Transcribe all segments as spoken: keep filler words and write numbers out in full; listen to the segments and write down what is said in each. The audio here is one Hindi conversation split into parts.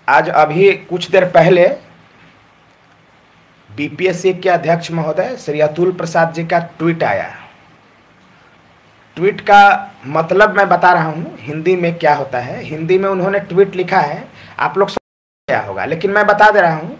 आज अभी कुछ देर पहले बीपीएससी के अध्यक्ष महोदय श्री अतुल प्रसाद जी का ट्वीट आया। ट्वीट का मतलब मैं बता रहा हूँ हिंदी में क्या होता है। हिंदी में उन्होंने ट्वीट लिखा है, आप लोग समझ क्या होगा, लेकिन मैं बता दे रहा हूँ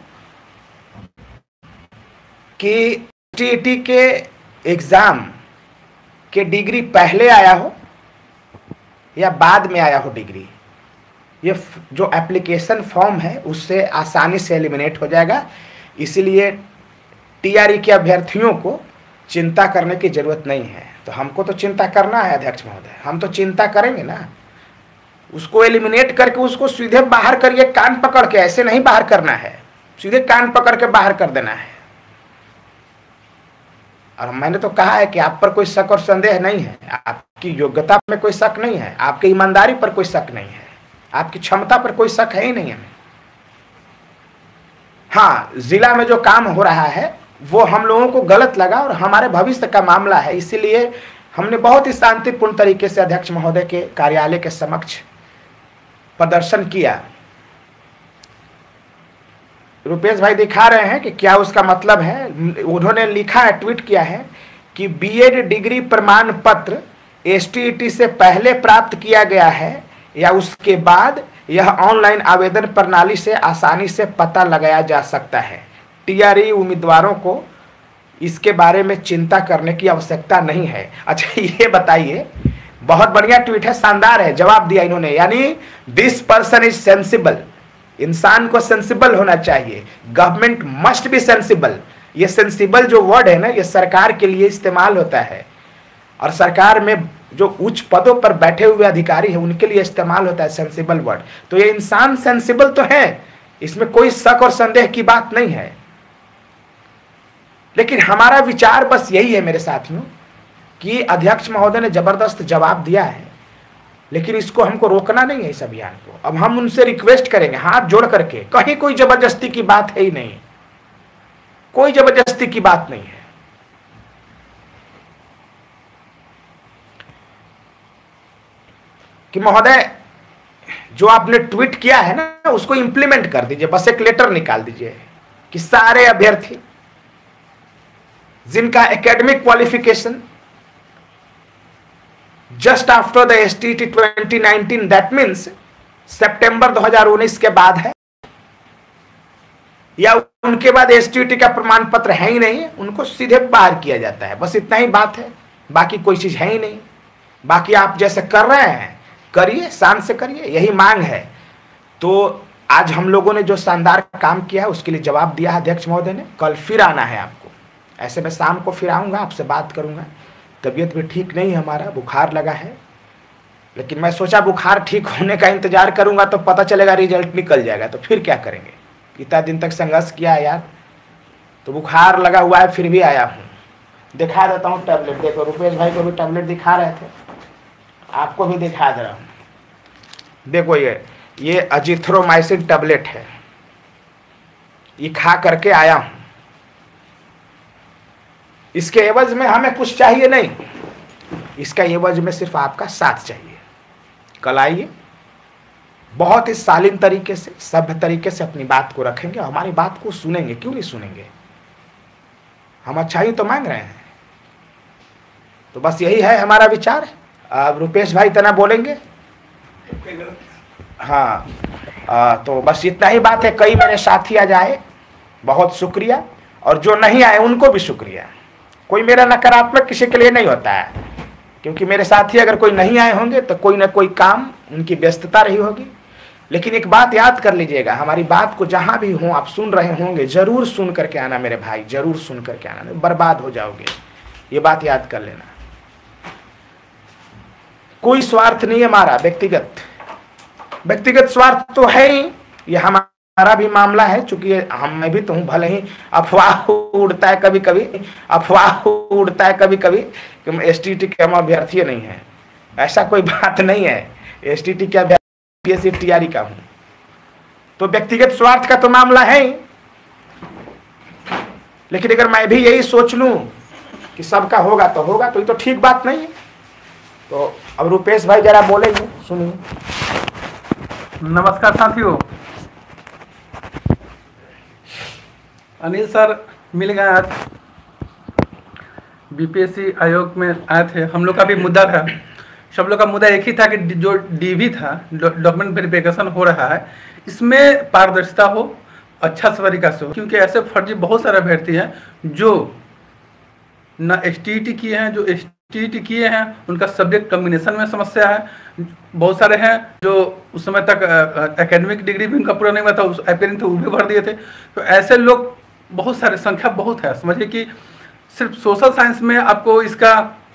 कि टीईटी के एग्ज़ाम के डिग्री पहले आया हो या बाद में आया हो डिग्री, ये जो एप्लीकेशन फॉर्म है उससे आसानी से एलिमिनेट हो जाएगा। इसीलिए टीआरई के अभ्यर्थियों को चिंता करने की ज़रूरत नहीं है। तो हमको तो चिंता करना है अध्यक्ष महोदय, हम तो चिंता करेंगे ना, उसको एलिमिनेट करके उसको सीधे बाहर करिए, कान पकड़ के। ऐसे नहीं बाहर करना है, सीधे कान पकड़ के बाहर कर देना है। और मैंने तो कहा है कि आप पर कोई शक और संदेह नहीं है, आपकी योग्यता में कोई शक नहीं है, आपकी ईमानदारी पर कोई शक नहीं है, आपकी क्षमता पर कोई शक है ही नहीं हमें। हाँ, जिला में जो काम हो रहा है वो हम लोगों को गलत लगा और हमारे भविष्य का मामला है, इसीलिए हमने बहुत ही शांतिपूर्ण तरीके से अध्यक्ष महोदय के कार्यालय के समक्ष प्रदर्शन किया। रुपेश भाई दिखा रहे हैं कि क्या उसका मतलब है। उन्होंने लिखा है, ट्वीट किया है कि बीएड डिग्री प्रमाण पत्र एसटीईटी से पहले प्राप्त किया गया है या उसके बाद, यह ऑनलाइन आवेदन प्रणाली से आसानी से पता लगाया जा सकता है। टीआरई उम्मीदवारों को इसके बारे में चिंता करने की आवश्यकता नहीं है। अच्छा, ये बताइए, बहुत बढ़िया ट्वीट है, शानदार है, जवाब दिया इन्होंने। यानी दिस पर्सन इज सेंसिबल, इंसान को सेंसिबल होना चाहिए। Government must be sensible. ये सेंसिबल जो वर्ड है ना, ये सरकार के लिए इस्तेमाल होता है और सरकार में जो उच्च पदों पर बैठे हुए अधिकारी हैं उनके लिए इस्तेमाल होता है सेंसिबल वर्ड। तो ये इंसान सेंसिबल तो है, इसमें कोई शक और संदेह की बात नहीं है। लेकिन हमारा विचार बस यही है मेरे साथियों कि अध्यक्ष महोदय ने जबरदस्त जवाब दिया है, लेकिन इसको हमको रोकना नहीं है, इस अभियान को। अब हम उनसे रिक्वेस्ट करेंगे हाथ जोड़ करके, कहीं कोई जबरदस्ती की बात है ही नहीं, कोई जबरदस्ती की बात नहीं है। कि महोदय जो आपने ट्वीट किया है ना उसको इंप्लीमेंट कर दीजिए, बस एक लेटर निकाल दीजिए कि सारे अभ्यर्थी जिनका academic qualification just after the STET twenty nineteen, that means सितंबर दो हज़ार उन्नीस के बाद है या उनके बाद एसटीईटी का प्रमाण पत्र है ही नहीं, उनको सीधे बाहर किया जाता है। बस इतना ही बात है, बाकी कोई चीज है ही नहीं। बाकी आप जैसे कर रहे हैं करिए, शान से करिए, यही मांग है। तो आज हम लोगों ने जो शानदार काम किया है उसके लिए जवाब दिया है अध्यक्ष महोदय ने। कल फिर आना है आपको, ऐसे मैं शाम को फिर आऊँगा, आपसे बात करूँगा। तबीयत भी ठीक नहीं है, हमारा बुखार लगा है, लेकिन मैं सोचा बुखार ठीक होने का इंतजार करूँगा तो पता चलेगा रिजल्ट निकल जाएगा, तो फिर क्या करेंगे। इतना दिन तक संघर्ष किया है यार, तो बुखार लगा हुआ है, फिर भी आया हूँ। दिखा देता हूँ टैबलेट, देखो रुपेश भाई को भी टैबलेट दिखा रहे थे, आपको भी दिखा दे रहा हूँ। देखो ये ये अजिथ्रोमाइसिन टैबलेट है, ये खा करके आया हूँ। इसके एवज में हमें कुछ चाहिए नहीं, इसका एवज में सिर्फ आपका साथ चाहिए। कल आइए, बहुत ही शालीन तरीके से, सभ्य तरीके से अपनी बात को रखेंगे, हमारी बात को सुनेंगे। क्यों नहीं सुनेंगे, हम अच्छाई तो मांग रहे हैं। तो बस यही है हमारा विचार। अब रुपेश भाई तना बोलेंगे। हाँ, आ, तो बस इतना ही बात है। कई मेरे साथी आ जाए, बहुत शुक्रिया, और जो नहीं आए उनको भी शुक्रिया। कोई मेरा नकारात्मक किसी के लिए नहीं होता है, क्योंकि मेरे साथी अगर कोई नहीं आए होंगे तो कोई ना कोई काम, उनकी व्यस्तता रही होगी। लेकिन एक बात याद कर लीजिएगा, हमारी बात को जहां भी हो आप सुन रहे होंगे, जरूर सुन करके आना मेरे भाई, जरूर सुन करके आना, बर्बाद हो जाओगे, ये बात याद कर लेना। कोई स्वार्थ नहीं है हमारा, व्यक्तिगत व्यक्तिगत स्वार्थ तो है ही, ये हमारा भी मामला है। चूंकि हम मैं भी तो हूँ, भले ही अफवाह उड़ता है कभी कभी, अफवाह उड़ता है कभी कभी कि एसटीईटी के हम अभ्यर्थी नहीं है, ऐसा कोई बात नहीं है। एसटीईटी के अभ्यर्थी टीआरई का हूँ, तो व्यक्तिगत स्वार्थ का तो मामला है ही। लेकिन अगर मैं भी यही सोच लूं कि सबका होगा तो होगा, तो ये तो ठीक बात नहीं है। तो अब रुपेश भाई जरा बोलेंगे, सुनिए। नमस्कार साथियों, अनिल सर मिल गए आज, बीपीएससी आयोग में आए थे। हम लोग का भी मुद्दा था, सब लोग का मुद्दा एक ही था कि जो डीवी था, डॉक्यूमेंट वेरिफिकेशन हो रहा है, इसमें पारदर्शिता हो, अच्छा तरीका से हो, क्योंकि ऐसे फर्जी बहुत सारे अभ्यर्थी हैं जो न एस टी ई टी किए हैं, जो एस टी ई टी किए हैं उनका सब्जेक्ट कम्बिनेशन में समस्या है। बहुत सारे हैं जो उस समय तक एकेडमिक डिग्री भी उनका पूरा नहीं हुआ था, उस अपेयरिंग थे वो भी भर दिए थे। तो ऐसे लोग बहुत सारे, संख्या बहुत है। समझिए कि सिर्फ सोशल साइंस में आपको इसका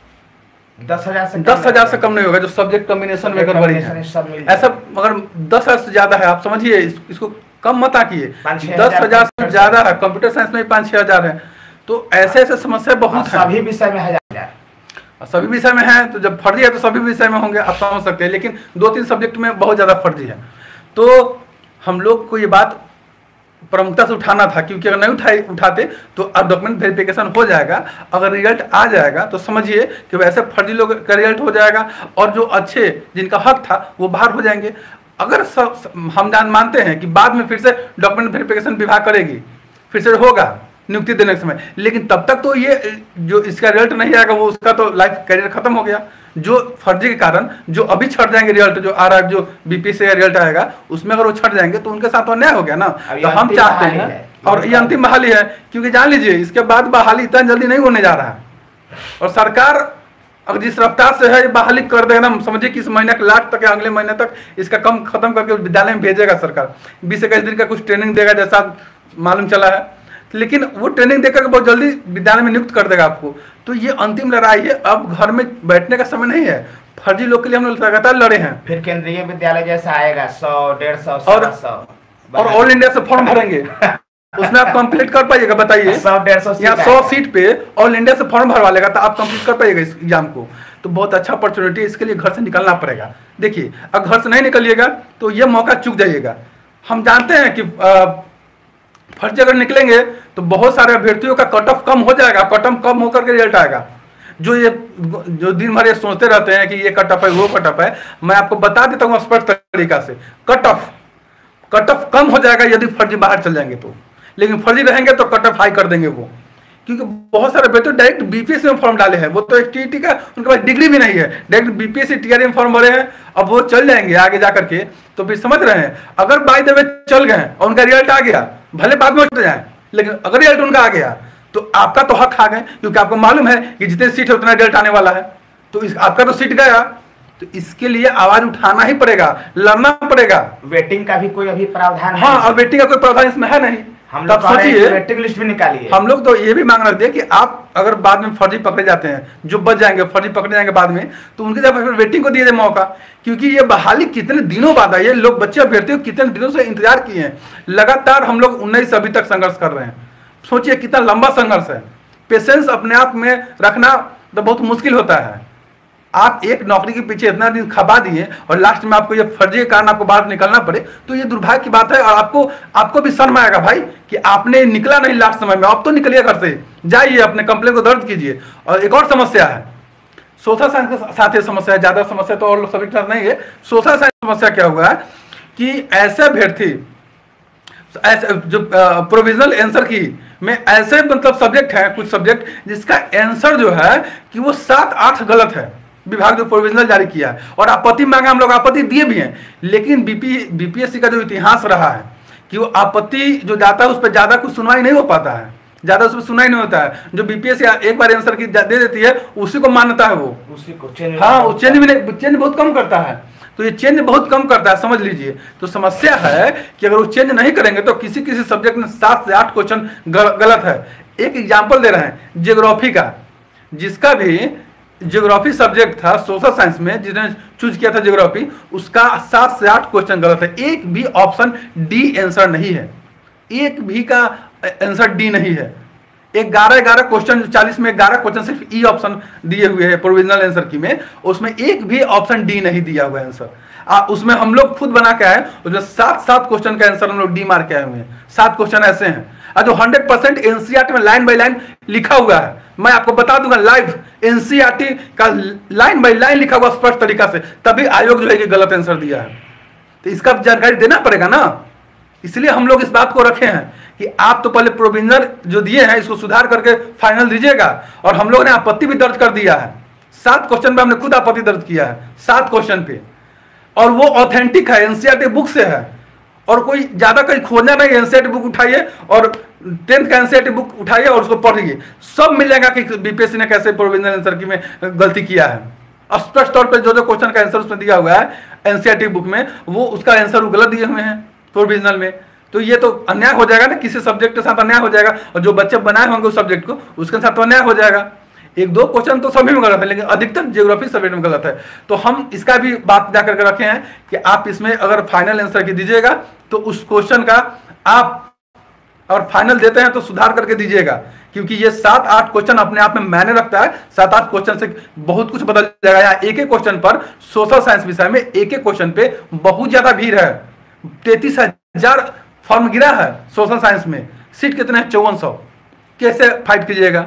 दस हजार से दस हजार से कम नहीं होगा जो सब्जेक्ट कम्बिनेशन में गड़बड़ी है। ऐसा अगर दस हजार से ज्यादा है, आप समझिए इस, इसको कम मत आकिए, दस हजार से ज्यादा है। कंप्यूटर साइंस में पाँच छह हजार है। तो ऐसे ऐसे समस्या बहुत है, सभी विषय में हजार, सभी विषय में है। तो जब फर्जी है तो सभी विषय में होंगे, आप समझ सकते हैं। लेकिन दो तीन सब्जेक्ट में बहुत ज्यादा फर्जी है। तो हम लोग को ये बात प्रमुखता से उठाना था, क्योंकि अगर नहीं उठाए उठाते तो अब डॉक्यूमेंट वेरिफिकेशन हो जाएगा। अगर रिजल्ट आ जाएगा तो समझिए कि वैसे फर्जी लोग का रिजल्ट हो जाएगा और जो अच्छे जिनका हक था वो बाहर हो जाएंगे। अगर सब हम जान मानते हैं कि बाद में फिर से डॉक्यूमेंट वेरिफिकेशन विभाग करेगी, फिर से होगा नियुक्ति देने के समय, लेकिन तब तक तो ये जो इसका रिजल्ट नहीं आएगा वो उसका तो लाइफ करियर खत्म हो गया। जो फर्जी के कारण जो अभी छट जाएंगे रिजल्ट, जो आ रहा है, जो बीपीएससी का रिजल्ट आएगा उसमें अगर वो छट जाएंगे तो उनके साथ तो अन्याय हो गया ना। तो हम चाहते हैं, और ये अंतिम बहाली है, क्योंकि जान लीजिए इसके बाद बहाली इतना जल्दी नहीं होने जा रहा है। और सरकार अगर जिस रफ्तार से है बहाली कर देगा ना, समझिए कि इस महीने के लास्ट तक या अगले महीने तक इसका कम खत्म करके विद्यालय में भेजेगा सरकार। बीस इक्कीस दिन का कुछ ट्रेनिंग देगा जैसा मालूम चला है, लेकिन वो ट्रेनिंग देकर बहुत जल्दी विद्यालय में नियुक्त कर देगा आपको। तो ये अंतिम लड़ाई है, अब घर में बैठने का समय नहीं है। फर्जी लोग के लिए हम लोग लगातार लड़े हैं। फिर केंद्रीय विद्यालय जैसा आएगा सौ डेढ़ सौ और और ऑल इंडिया से फॉर्म भरेंगे उसमें आप कंप्लीट कर पाइएगा? बताइए, सौ डेढ़ सौ या सौ सीट पे ऑल इंडिया से फॉर्म भरवा लेगा तो आप कंप्लीट कर पाइएगा इस एग्जाम को? तो बहुत अच्छा अपॉर्चुनिटी, इसके लिए घर से निकलना पड़ेगा। देखिए अगर घर से नहीं निकलिएगा तो ये मौका चूक जाइएगा। हम जानते हैं कि फर्जी अगर निकलेंगे तो बहुत सारे अभ्यर्थियों का कट ऑफ कम हो जाएगा, कट ऑफ कम होकर के रिजल्ट आएगा। जो ये जो दिन भर ये सोचते रहते हैं कि ये कट ऑफ है वो कट ऑफ है, मैं आपको बता देता हूँ स्पष्ट तरीका से, कट ऑफ कट ऑफ कम हो जाएगा यदि फर्जी बाहर चल जाएंगे तो। लेकिन फर्जी रहेंगे तो कट ऑफ हाई कर देंगे वो, क्योंकि बहुत सारे अभ्यर्थी डायरेक्ट बीपीएससी में फॉर्म डाले हैं। वो तो एसटीईटी का उनके पास डिग्री भी नहीं है, डायरेक्ट बीपीएससी टीआरई में फॉर्म भरे हैं। अब वो चल जाएंगे आगे जाकर के, तो फिर समझ रहे हैं अगर बाय द वे चल गए और उनका रिजल्ट आ गया, भले बाद में उठ जाए, लेकिन अगर रिजल्ट उनका आ गया तो आपका तो हक आ गए, क्योंकि आपको मालूम है कि जितने सीट है उतना रिजल्ट आने वाला है। तो इस, आपका तो सीट गया, तो इसके लिए आवाज उठाना ही पड़ेगा, लड़ना पड़ेगा। वेटिंग का भी कोई अभी प्रावधान? हाँ, और वेटिंग का कोई प्रावधान इसमें है नहीं। हम लोग सोचिए वेटिंग लिस्ट भी निकालिए। हम लोग तो ये भी मांग रहे थे कि आप अगर बाद में फर्जी पकड़े जाते हैं, जो बच जाएंगे फर्जी पकड़े जाएंगे बाद में, तो उनके जगह फिर वेटिंग को दिए जाए मौका। क्योंकि ये बहाली कितने दिनों बाद आई है, लोग बच्चे अभ्यर्थियों कितने दिनों से इंतजार किए हैं। लगातार हम लोग उन्नीस अभी तक संघर्ष कर रहे हैं। सोचिए कितना लंबा संघर्ष है। पेशेंस अपने आप में रखना तो बहुत मुश्किल होता है। आप एक नौकरी के पीछे इतना दिन खपा दिए और लास्ट में आपको ये फर्जी के कारण आपको बाहर निकलना पड़े, तो ये दुर्भाग्य की बात है। और आपको आपको भी शर्म आएगा भाई कि आपने निकला नहीं लास्ट समय में। अब तो निकलिए घर से, जाइए अपने कंप्लेन को दर्ज कीजिए। और एक और समस्या है, सोशल साइंस के साथ ये समस्या है, ज्यादा समस्या तो और सब्जेक्ट के साथ नहीं है। सोशल साइंस समस्या क्या हुआ है कि ऐसे अभ्यर्थी ऐसे जो प्रोविजनल आंसर की में ऐसे मतलब सब्जेक्ट है, कुछ सब्जेक्ट जिसका आंसर जो है कि वो सात आठ गलत है। विभाग जो प्रोविजनल जारी किया है और आपत्ति मांगा, हम लोग आपत्ति दिए भी हैं। लेकिन बीपी बीपीएससी का जो इतिहास रहा है कि वो आपत्ति जो जाता है उस पर ज्यादा कुछ सुनवाई नहीं हो पाता है, ज्यादा उसमें सुनाई नहीं होता है। जो बीपीएससी एक बार आंसर की दे देती है उसी को मान्यता है, वो उसी को चेंज, हाँ वो चेंज भी नहीं, चेंज बहुत कम करता है। तो ये चेंज बहुत कम करता है, समझ लीजिए। तो समस्या है कि अगर वो चेंज नहीं करेंगे तो किसी किसी सब्जेक्ट में सात से आठ क्वेश्चन गलत है। एक एग्जाम्पल दे रहे हैं ज्योग्राफी का, जिसका भी ज्योग्राफी सब्जेक्ट था सोशल साइंस में, जिसने चूज किया था ज्योग्राफी, उसका सात से आठ क्वेश्चन गलत है। एक भी ऑप्शन डी आंसर नहीं है, एक भी का आंसर डी नहीं है। ग्यारह ग्यारह क्वेश्चन, चालीस में ग्यारह क्वेश्चन सिर्फ ई ऑप्शन दिए हुए हैं प्रोविजनल आंसर की में, उसमें एक भी ऑप्शन डी नहीं दिया हुआ आंसर। आ, उसमें हम लोग खुद बना के आए, उसमें सात सात क्वेश्चन का आंसर हम लोग डी मार के आए हुए हैं। सात क्वेश्चन ऐसे हैं और जो हंड्रेड परसेंट एनसीईआरटी में लाइन बाय लाइन लिखा हुआ है। मैं आपको बता दूंगा लाइव एनसीईआरटी का लाइन बाय लाइन लिखा हुआ स्पष्ट तरीका से, तभी आयोग जो है कि गलत आंसर दिया है। तो इसका जानकारी देना पड़ेगा ना। इसलिए हम लोग इस बात को रखे हैं कि आप तो पहले प्रोविजनल जो दिए हैं इसको सुधार करके फाइनल दीजिएगा। और हम लोग ने आपत्ति भी दर्ज कर दिया है, सात क्वेश्चन पे हमने खुद आपत्ति दर्ज किया है, सात क्वेश्चन पे, और वो ऑथेंटिक है, एनसीईआरटी बुक से है, और कोई ज्यादा कहीं खोजना नहीं। एनसीईआरटी बुक उठाइए और टेंथ का एनसीईआरटी बुक उठाइए और उसको पढ़िए, सब मिल जाएगा कि बीपीएससी ने कैसे प्रोविजनल आंसर की में गलती किया है। स्पष्ट तौर पे जो जो क्वेश्चन का आंसर उसमें दिया हुआ है एनसीईआरटी बुक में, वो उसका आंसर गलत दिए हुए हैं प्रोविजनल में। तो ये तो अन्याय हो जाएगा ना, किसी सब्जेक्ट के साथ अन्याय हो जाएगा, और जो बच्चे बनाए होंगे उस सब्जेक्ट को उसके साथ तो अन्याय हो जाएगा। एक दो क्वेश्चन तो सभी में गलत है, लेकिन अधिकतर ज्योग्राफी सब्जेक्ट में गलत है। तो हम इसका भी बात जाकर के रखे हैं कि आप इसमें अगर फाइनल आंसर की दीजिएगा तो उस क्वेश्चन का आप और फाइनल देते हैं तो सुधार करके दीजिएगा, क्योंकि ये सात आठ क्वेश्चन अपने आप में मायने रखता है। सात आठ क्वेश्चन से बहुत कुछ बदल जाएगा। यहाँ एक एक क्वेश्चन पर सोशल साइंस विषय में एक एक क्वेश्चन पे बहुत ज्यादा भीड़ है। तैतीस हजार फॉर्म गिरा है सोशल साइंस में, सीट कितने हैं? चौवन सौ। कैसे फाइट कीजिएगा?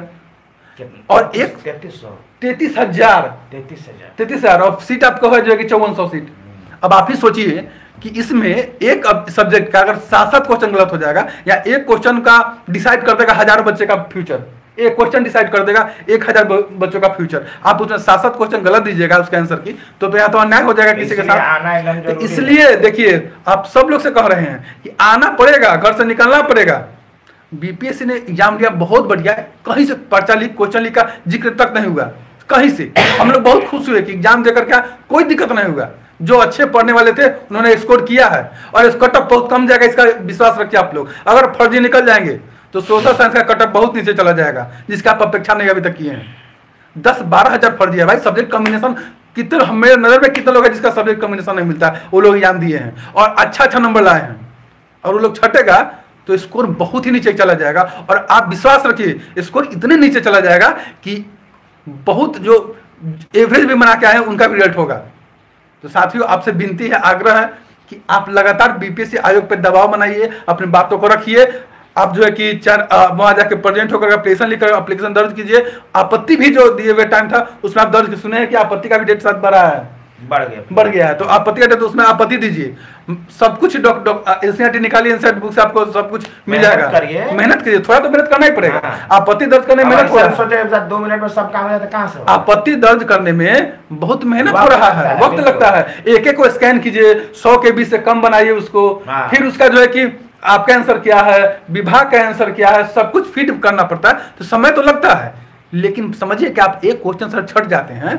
और एक तैतीस सौ तैतीस हजार तैतीस हजार तैतीस हजार और सीट आपको है जो है कि चौवन सौ सीट। अब आप ही सोचिए कि इसमें एक सब्जेक्ट का अगर सात सात क्वेश्चन गलत हो जाएगा, या एक क्वेश्चन का डिसाइड कर देगा हजारों बच्चे का फ्यूचर, एक क्वेश्चन डिसाइड कर देगा एक हजार बच्चों का फ्यूचर, आप उसमें सात सात क्वेश्चन गलत दीजिएगा उसके आंसर की, तो तो यहाँ तो अन्याय हो जाएगा किसी के साथ। तो इसलिए देखिए आप सब लोग से कह रहे हैं कि आना पड़ेगा, घर से निकलना पड़ेगा। बीपीएससी ने एग्जाम लिया बहुत बढ़िया, कहीं से पर्चा लीक क्वेश्चन लीक का जिक्र तक नहीं हुआ, कहीं से। हम लोग बहुत खुश हुए कि एग्जाम देकर क्या कोई दिक्कत नहीं हुआ। जो अच्छे पढ़ने वाले थे उन्होंने स्कोर किया है, और इस कटअप बहुत कम जाएगा, इसका विश्वास रखिए आप लोग। अगर फर्जी निकल जाएंगे तो सोशल साइंस का कटअप बहुत नीचे चला जाएगा, जिसका आप अपेक्षा नहीं अभी तक किए हैं। दस बारह हजार फर्जी है भाई। सब्जेक्ट कॉम्बिनेशन कितने, मेरे नजर में कितने लोग हैं जिसका सब्जेक्ट कॉम्बिनेशन नहीं मिलता है, वो लोग एग्जाम दिए हैं और अच्छा अच्छा नंबर लाए हैं, और वो लोग छटेगा तो स्कोर बहुत ही नीचे चला जाएगा। और आप विश्वास रखिए स्कोर इतने नीचे चला जाएगा कि बहुत जो एवरेज भी बना के आए उनका भी रिजल्ट होगा। तो साथियों आपसे विनती है, आग्रह है कि आप लगातार बीपीएससी आयोग पर दबाव बनाइए, अपनी बातों को रखिए। आप जो है कि चार वहां जाके प्रेजेंट होकर एप्लीकेशन लिखकर एप्लीकेशन दर्ज कीजिए। आपत्ति भी जो दिए हुए टाइम था उसमें आप दर्ज सुने हैं कि आपत्ति का भी डेट साथ बढ़ा है, बढ़ गया बढ़ गया है, तो आपत्ति का डेट उसमें आपत्ति दीजिए। सब कुछ एनसीईआरटी निकालिए, एनसीईआरटी बुक से आपको सब कुछ मिल जाएगा। मेहनत करिए, थोड़ा तो मेहनत करना ही पड़ेगा। हाँ। आपत्ति दर्ज करने में मेहनत हो रहा है, दो मिनट में सब काम हो जाता है, कहां से? आपत्ति दर्ज करने में बहुत मेहनत हो रहा है, वक्त लगता है। एक एक को स्कैन कीजिए, सौ के बीस से कम बनाइए उसको, फिर उसका जो है कि आपका आंसर क्या है, विभाग का आंसर क्या है, सब कुछ फीड करना पड़ता है, तो समय तो लगता है। लेकिन समझिए कि आप एक क्वेश्चन से छट जाते हैं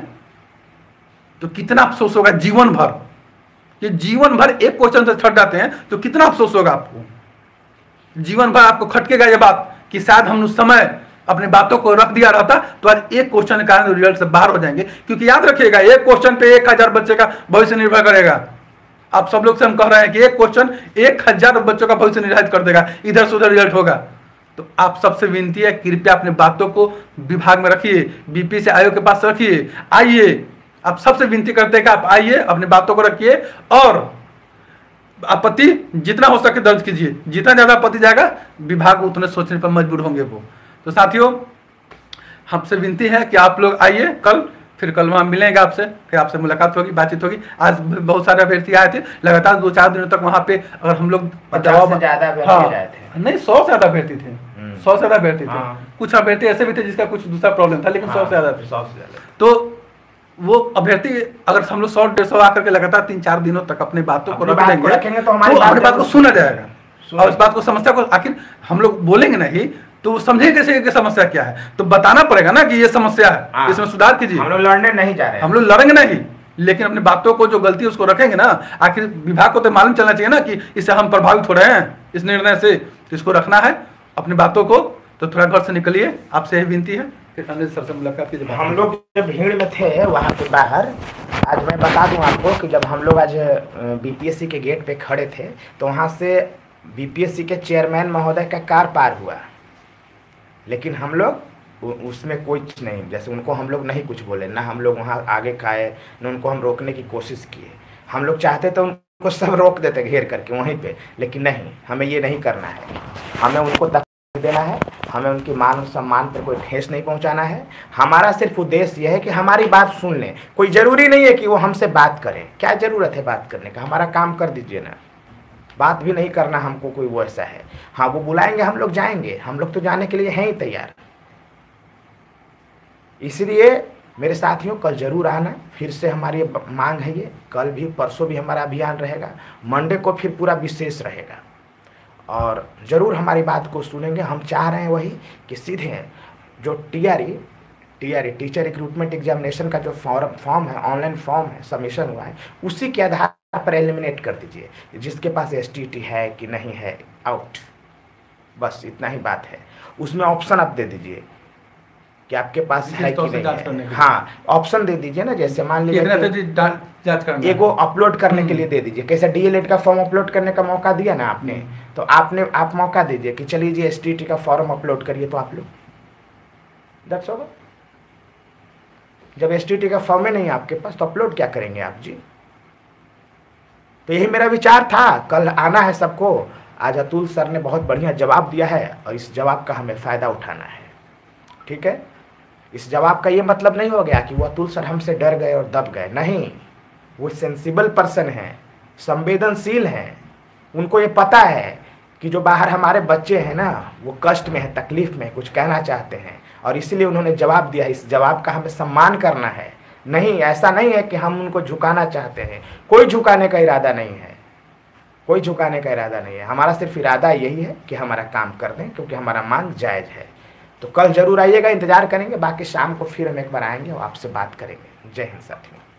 तो कितना अफसोस होगा जीवन भर। ये जीवन भर एक क्वेश्चन से छट जाते हैं तो कितना अफसोस होगा आपको। जीवन भर आपको खटकेगा ये बात कि शायद हम उस समय अपनी बातों को रख दिया रहता तो आज एक क्वेश्चन के कारण रिजल्ट से बाहर हो जाएंगे। क्योंकि याद रखिएगा एक क्वेश्चन पे एक हजार बच्चे का भविष्य निर्भर करेगा। आप सब लोग से हम कह रहे हैं कि एक क्वेश्चन एक हजार बच्चों का भविष्य निर्धारित कर देगा, इधर से उधर रिजल्ट होगा। तो आप सबसे विनती है कृपया अपने बातों को विभाग में रखिए, बीपीएससी आयोग के पास रखिए। आइए, आप सबसे विनती करते हैं कि आप आइए, अपनी बातों को रखिए और आपत्ति जितना हो सके दर्ज कीजिए। जितना ज्यादा आपत्ति जाएगा विभाग उतने सोचने पर मजबूर होंगे वो। तो साथियों हमसे विनती है कि आप लोग आइए कल, फिर कल वहाँ मिलेंगे आपसे, फिर आपसे मुलाकात होगी, बातचीत होगी। आज बहुत सारे अभ्यर्थी आए थे, लगातार दो चार दिनों तक वहाँ पे अगर हम लोग पचास ज्यादा अभ्यर्थी आए थे, नहीं सौ से ज्यादा अभ्यर्थी थे, सौ से ज्यादा अभ्यर्थी थे। कुछ अभ्यर्थी ऐसे भी थे जिसका कुछ दूसरा प्रॉब्लम था, लेकिन सौ से ज्यादा सौ से ज्यादा। तो वो अभ्यर्थी अगर हम लोग सौ डेढ़ सौ आकर के लगातार तीन चार दिनों तक अपने बातों को रख देंगे तो हमारी बात को सुना जाएगा, और इस बात को समस्या को आखिर हम लोग बोलेंगे नहीं तो वो समझे कैसे कि समस्या क्या है। तो बताना पड़ेगा ना कि ये समस्या है, इसमें सुधार कीजिए। हम लोग लड़ने नहीं जा रहे, हम लोग लड़ेंगे नहीं, लेकिन अपनी बातों को जो गलती है उसको रखेंगे ना। आखिर विभाग को तो मालूम चलना चाहिए ना कि इससे हम प्रभावित हो रहे हैं इस निर्णय से, तो इसको रखना है अपनी बातों को। तो थोड़ा घर से निकलिए, आपसे यही विनती है। सर से मुलाकात कीजिए। हम लोग जब भीड़ में थे वहाँ के बाहर, आज मैं बता दूं आपको कि जब हम लोग आज बीपीएससी के गेट पे खड़े थे तो वहाँ से बीपीएससी के चेयरमैन महोदय का कार पार हुआ, लेकिन हम लोग उसमें कोई नहीं, जैसे उनको हम लोग नहीं कुछ बोले, ना हम लोग वहाँ आगे खाए, न उनको हम रोकने की कोशिश किए। हम लोग चाहते तो उनको सब रोक देते घेर करके वहीं पे, लेकिन नहीं, हमें ये नहीं करना है। हमें उनको देना है, हमें उनके मान सम्मान पर कोई ठेस नहीं पहुंचाना है। हमारा सिर्फ उद्देश्य यह है कि हमारी बात सुन लें। कोई ज़रूरी नहीं है कि वो हमसे बात करें, क्या ज़रूरत है बात करने का, हमारा काम कर दीजिए ना। बात भी नहीं करना हमको कोई वो ऐसा है। हाँ, वो बुलाएंगे हम लोग जाएंगे, हम लोग तो जाने के लिए हैं ही तैयार। इसलिए मेरे साथियों कल जरूर आना, फिर से हमारी मांग है ये, कल भी परसों भी हमारा अभियान रहेगा, मंडे को फिर पूरा विशेष रहेगा और ज़रूर हमारी बात को सुनेंगे। हम चाह रहे हैं वही कि सीधे जो TRE TRE teacher recruitment examination का जो फॉर्म फॉर्म है, ऑनलाइन फॉर्म है, सबमिशन हुआ है, उसी के आधार पर एलिमिनेट कर दीजिए। जिसके पास एसटीईटी है कि नहीं है, आउट, बस इतना ही बात है। उसमें ऑप्शन आप दे दीजिए कि आपके पास है कि नहीं है। हाँ, ऑप्शन दे दीजिए ना, जैसे मान लीजिए एगो अपलोड करने के लिए दे दीजिए। कैसे डीएलएड का फॉर्म अपलोड करने का मौका दिया ना आपने, तो आपने आप मौका दीजिए कि चलिए जी एसटीईटी का फॉर्म अपलोड करिए, तो आप लोग दैट्स ऑल। जब एसटीईटी का फॉर्म ही नहीं है आपके पास तो अपलोड क्या करेंगे आप जी। तो यही मेरा विचार था, कल आना है सबको। आज अतुल सर ने बहुत बढ़िया जवाब दिया है और इस जवाब का हमें फ़ायदा उठाना है, ठीक है। इस जवाब का ये मतलब नहीं हो गया कि वो अतुल सर हमसे डर गए और दब गए, नहीं। वो सेंसिबल पर्सन हैं, संवेदनशील हैं, उनको ये पता है कि जो बाहर हमारे बच्चे हैं ना वो कष्ट में है, तकलीफ में, कुछ कहना चाहते हैं और इसीलिए उन्होंने जवाब दिया। इस जवाब का हमें सम्मान करना है। नहीं, ऐसा नहीं है कि हम उनको झुकाना चाहते हैं, कोई झुकाने का इरादा नहीं है, कोई झुकाने का इरादा नहीं है। हमारा सिर्फ इरादा यही है कि हमारा काम कर दें, क्योंकि हमारा मांग जायज़ है। तो कल जरूर आइएगा, इंतजार करेंगे। बाकी शाम को फिर हम एक बार आएंगे और आपसे बात करेंगे। जय हिंद साथियों।